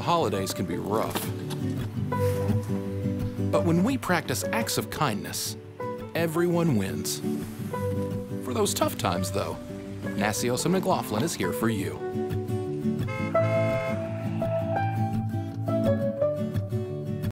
holidays can be rough. But when we practice acts of kindness, everyone wins. For those tough times, though, Nassios and McLaughlin is here for you.